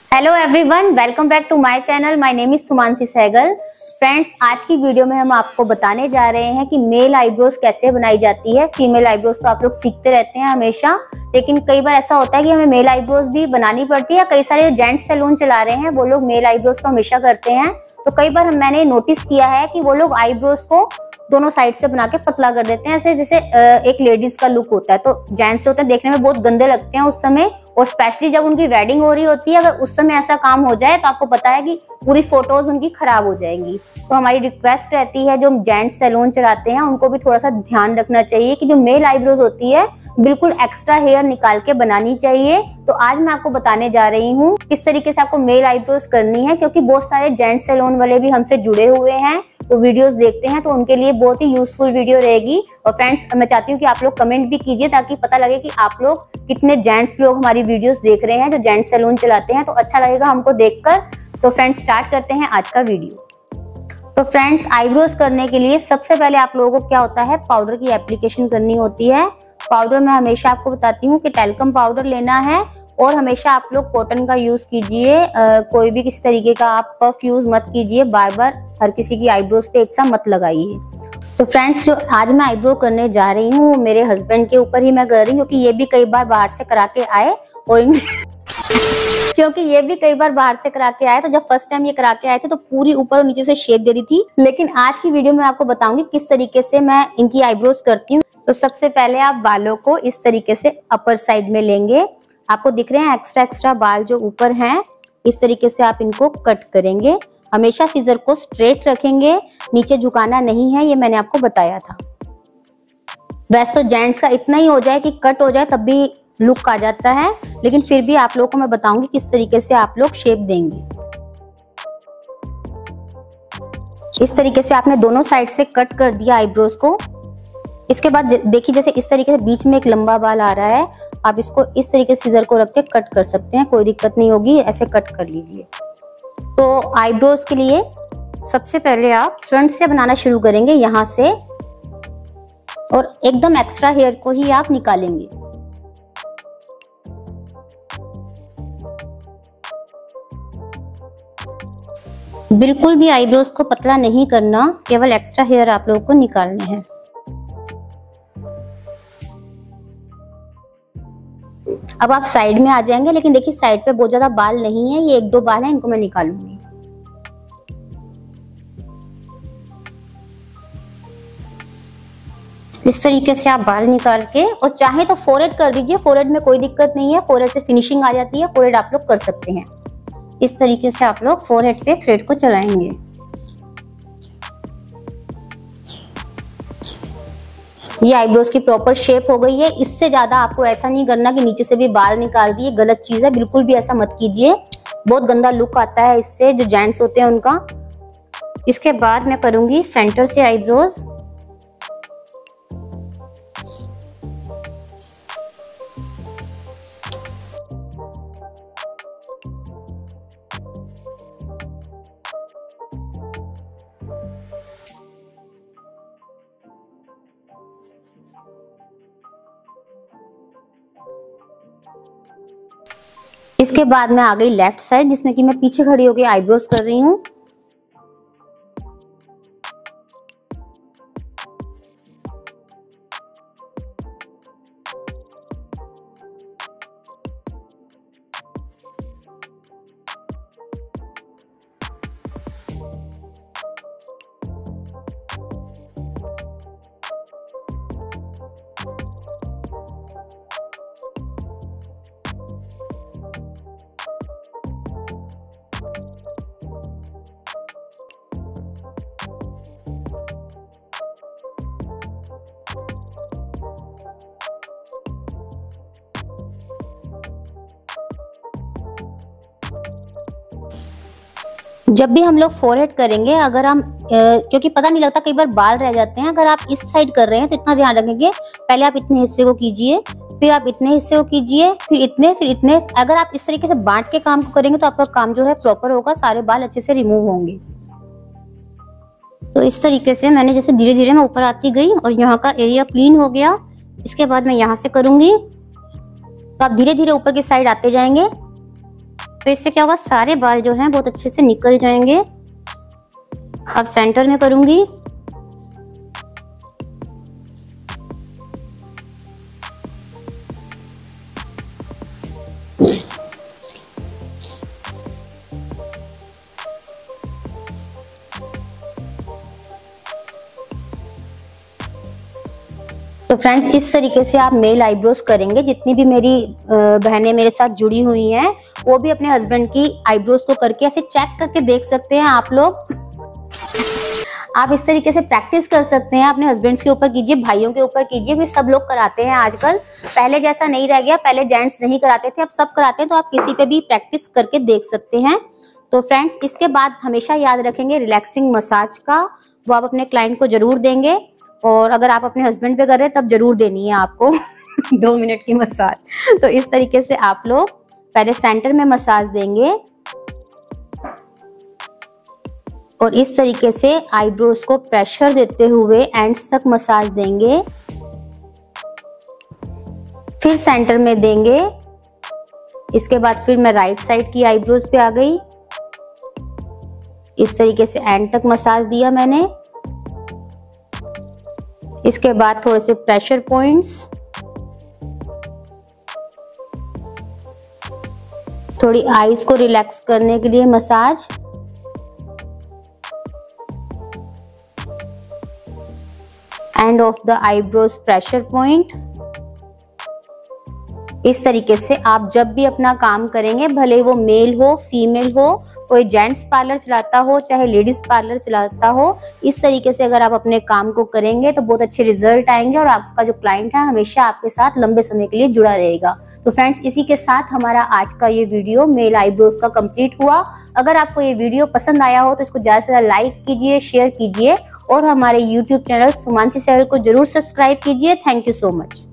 Hello everyone, welcome back to my channel. My name is Sumansi Sehgal. Friends, आज की video में हम आपको बताने जा रहे हैं कि मेल आईब्रोज कैसे बनाई जाती है। फीमेल आईब्रोज तो आप लोग सीखते रहते हैं हमेशा, लेकिन कई बार ऐसा होता है कि हमें मेल आईब्रोज भी बनानी पड़ती है। कई सारे जेंट्स सैलून चला रहे हैं, वो लोग मेल आईब्रोज तो हमेशा करते हैं। तो कई बार मैंने नोटिस किया है कि वो लोग आईब्रोज को दोनों साइड से बना के पतला कर देते हैं, ऐसे जैसे एक लेडीज का लुक होता है। तो जेंट्स होते हैं देखने में बहुत गंदे लगते हैं उस समय, और स्पेशली जब उनकी वेडिंग हो रही होती है, अगर उस समय ऐसा काम हो जाए तो आपको पता है कि पूरी फोटोज उनकी खराब हो जाएंगी। तो हमारी रिक्वेस्ट रहती है जो जेंट्स सैलून चलाते हैं उनको भी थोड़ा सा ध्यान रखना चाहिए कि जो मेल आईब्रोज होती है बिल्कुल एक्स्ट्रा हेयर निकाल के बनानी चाहिए। तो आज मैं आपको बताने जा रही हूँ किस तरीके से आपको मेल आईब्रोज करनी है, क्योंकि बहुत सारे जेंट्स सैलून वाले भी हमसे जुड़े हुए हैं, वो वीडियोस देखते हैं, तो उनके लिए बहुत ही यूजफुल वीडियो रहेगी। और फ्रेंड्स, मैं चाहती हूँ कि आप लोग कमेंट भी कीजिए ताकि पता लगे कि आप लोग कितने जेंट्स लोग हमारी वीडियोस देख रहे हैं जो जेंट्स सैलून चलाते हैं, तो अच्छा लगेगा हमको देखकर। तो फ्रेंड्स, स्टार्ट करते हैं आज का वीडियो। तो फ्रेंड्स, आईब्रोज करने के लिए सबसे पहले आप लोगों को क्या होता है, पाउडर की एप्लीकेशन करनी होती है। पाउडर मैं हमेशा आपको बताती हूँ कि टैल्कम पाउडर लेना है, और हमेशा आप लोग कॉटन का यूज कीजिए। कोई भी किसी तरीके का आप पफ यूज मत कीजिए, बार बार हर किसी की आईब्रोज पे एक सा मत लगाइए। तो फ्रेंड्स, जो आज मैं आईब्रो करने जा रही हूँ मेरे हस्बैंड के ऊपर ही मैं कर रही हूँ, क्योंकि ये भी कई बार बाहर से करा के आए और तो जब फर्स्ट टाइम ये करा के आए थे तो पूरी ऊपर और नीचे से शेप दे दी थी। लेकिन आज की वीडियो में आपको बताऊंगी किस तरीके से मैं इनकी आईब्रोज करती हूँ। तो सबसे पहले आप बालों को इस तरीके से अपर साइड में लेंगे। आपको दिख रहे हैं एक्स्ट्रा बाल जो ऊपर हैं, इस तरीके से आप इनको कट करेंगे। हमेशा सीजर को स्ट्रेट रखेंगे, नीचे झुकाना नहीं है, ये मैंने आपको बताया था। वैसे तो जेंट्स का इतना ही हो जाए कि कट हो जाए तब भी लुक आ जाता है, लेकिन फिर भी आप लोगों को मैं बताऊंगी किस तरीके से आप लोग शेप देंगे। इस तरीके से आपने दोनों साइड से कट कर दिया आईब्रोज को। इसके बाद देखिए, जैसे इस तरीके से बीच में एक लंबा बाल आ रहा है, आप इसको इस तरीके से सीजर को रख के कट कर सकते हैं, कोई दिक्कत नहीं होगी, ऐसे कट कर लीजिए। तो आईब्रोज के लिए सबसे पहले आप फ्रंट से बनाना शुरू करेंगे, यहाँ से, और एकदम एक्स्ट्रा हेयर को ही आप निकालेंगे। बिल्कुल भी आईब्रोज को पतला नहीं करना, केवल एक्स्ट्रा हेयर आप लोगों को निकालने हैं। अब आप साइड में आ जाएंगे, लेकिन देखिए साइड पे बहुत ज्यादा बाल नहीं है, ये एक दो बाल हैं, इनको मैं निकालूंगी। इस तरीके से आप बाल निकाल के, और चाहे तो फोरहेड कर दीजिए, फोरहेड में कोई दिक्कत नहीं है, फोरहेड से फिनिशिंग आ जाती है, फोरहेड आप लोग कर सकते हैं। इस तरीके से आप लोग फोरहेड पे थ्रेड को चलाएंगे। ये आईब्रोज की प्रॉपर शेप हो गई है। इससे ज्यादा आपको ऐसा नहीं करना कि नीचे से भी बाल निकाल दिए, गलत चीज है, बिल्कुल भी ऐसा मत कीजिए, बहुत गंदा लुक आता है इससे जो जेंट्स होते हैं उनका। इसके बाद मैं करूंगी सेंटर से आईब्रोज। इसके बाद मैं आ गई लेफ्ट साइड, जिसमें कि मैं पीछे खड़ी होकर आईब्रोज कर रही हूँ। जब भी हम लोग फोरहेड करेंगे, अगर हम क्योंकि पता नहीं लगता, कई बार बाल रह जाते हैं, अगर आप इस साइड कर रहे हैं तो इतना ध्यान रखेंगे, पहले आप इतने हिस्से को कीजिए, फिर आप इतने हिस्से को कीजिए, फिर इतने। अगर आप इस तरीके से बांट के काम को करेंगे तो आपका काम जो है प्रॉपर होगा, सारे बाल अच्छे से रिमूव होंगे। तो इस तरीके से मैंने जैसे धीरे धीरे मैं ऊपर आती गई और यहाँ का एरिया क्लीन हो गया। इसके बाद मैं यहाँ से करूंगी, तो आप धीरे धीरे ऊपर की साइड आते जाएंगे। तो तो इससे क्या होगा, सारे बाल जो हैं बहुत अच्छे से निकल जाएंगे। अब सेंटर में करूंगी। तो फ्रेंड्स, इस तरीके से आप मेल आईब्रोज करेंगे। जितनी भी मेरी बहनें मेरे साथ जुड़ी हुई हैं वो भी अपने हस्बैंड की आईब्रोज को करके ऐसे चेक करके देख सकते हैं आप लोग। आप इस तरीके से प्रैक्टिस कर सकते हैं, अपने हस्बैंड्स के ऊपर कीजिए, भाइयों के ऊपर कीजिए, क्योंकि सब लोग कराते हैं आजकल। पहले जैसा नहीं रह गया, पहले जेंट्स नहीं कराते थे, अब सब कराते हैं। तो आप किसी पे भी प्रैक्टिस करके देख सकते हैं। तो फ्रेंड्स, इसके बाद हमेशा याद रखेंगे रिलैक्सिंग मसाज का, वो आप अपने क्लाइंट को जरूर देंगे। और अगर आप अपने हस्बैंड पे कर रहे हैं तब जरूर देनी है आपको 2 मिनट की मसाज। तो इस तरीके से आप लोग पहले सेंटर में मसाज देंगे और इस तरीके से आईब्रोज को प्रेशर देते हुए एंड्स तक मसाज देंगे। फिर सेंटर में देंगे। इसके बाद फिर मैं राइट साइड की आईब्रोज पे आ गई। इस तरीके से एंड तक मसाज दिया मैंने। इसके बाद थोड़े से प्रेशर पॉइंट्स, थोड़ी आईज को रिलैक्स करने के लिए massage. End of the eyebrows pressure point. इस तरीके से आप जब भी अपना काम करेंगे, भले वो मेल हो फीमेल हो, कोई जेंट्स पार्लर चलाता हो चाहे लेडीज पार्लर चलाता हो, इस तरीके से अगर आप अपने काम को करेंगे तो बहुत अच्छे रिजल्ट आएंगे और आपका जो क्लाइंट है हमेशा आपके साथ लंबे समय के लिए जुड़ा रहेगा। तो फ्रेंड्स, इसी के साथ हमारा आज का ये वीडियो मेल आईब्रोज का कंप्लीट हुआ। अगर आपको ये वीडियो पसंद आया हो तो इसको ज्यादा से ज्यादा लाइक कीजिए, शेयर कीजिए और हमारे यूट्यूब चैनल सुमांसी सहगल को जरूर सब्सक्राइब कीजिए। Thank you so much.